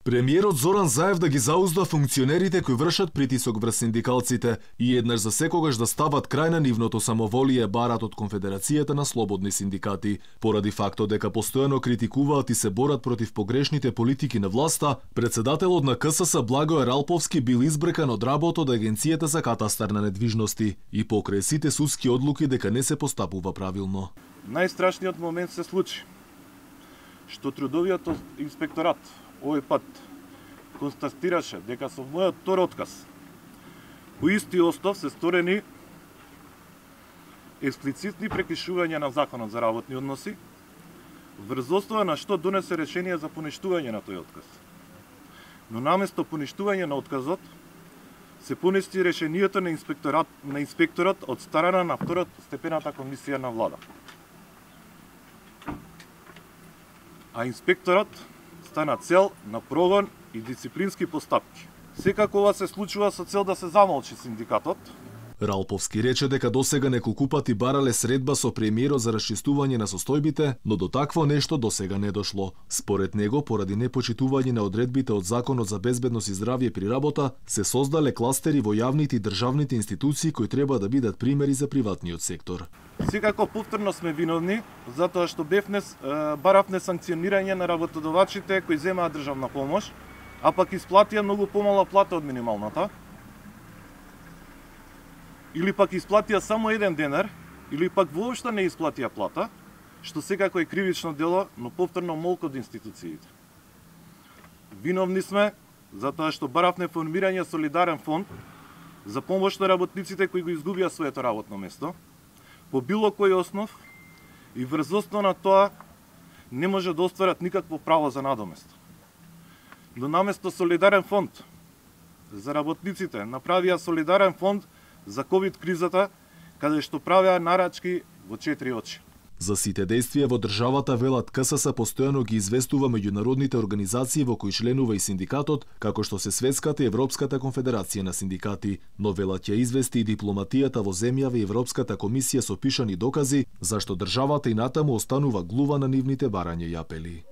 Премиерот Зоран Заев да ги заузда функционерите кои вршат притисок врз синдикалците и еднаш за секогаш да стават крај на нивното самоволие барат од Конфедерацијата на слободни синдикати. Поради фактот дека постојано критикуваат и се борат против погрешните политики на власта, председателот на КСС Благој Ралповски бил избрекан од работа од Агенцијата за катастар на недвижности и покрај сите судски одлуки дека не се постапува правилно. Најстрашниот момент се случи, што трудовиот инспекторат овој пат констатираше дека со мојот втор отказ по исти основ се сторени експлицитни прекршувања на Законот за работни односи, врз основа на што донесе решение за поништување на тој отказ. Но наместо поништување на отказот, се поништи решението на инспекторот од страна на второстепената комисија на влада. А инспекторот стана цел на прогон и дисциплински постапки. Секако ова се случува со цел да се замолчи синдикатот. Ралповски рече дека досега неколку пати барале средба со премиерот за расчистување на состојбите, но до такво нешто досега не дошло. Според него, поради непочитување на одредбите од Законот за безбедност и здравје при работа, се создале кластери во јавните и државните институции кои треба да бидат примери за приватниот сектор. Секако повторно сме виновни, затоа што баравне санкционирање на работодавачите кои земаат државна помош, а пак исплатија многу помала плата од минималната, или пак исплатија само 1 денар, или пак воопшто не исплатија плата, што секако е кривично дело, но повторно молк од институциите. Виновни сме затоа што баравне формирање солидарен фонд за помош на работниците кои го изгубија своето работно место, по било кој основ и врз основа на тоа не може да остварат никакво право за надомест. Но наместо солидарен фонд за работниците, направија солидарен фонд за ковид кризата, каде што правеа нарачки во 4 очи. За сите действија во државата, велат КСС, постојано ги известува меѓународните организации во кои членува и синдикатот, како што се Светската и Европската конфедерација на синдикати, но велат ќе извести и дипломатијата во земјава и Европската комисија со пишани докази, зашто државата и натаму останува глува на нивните барања и апели.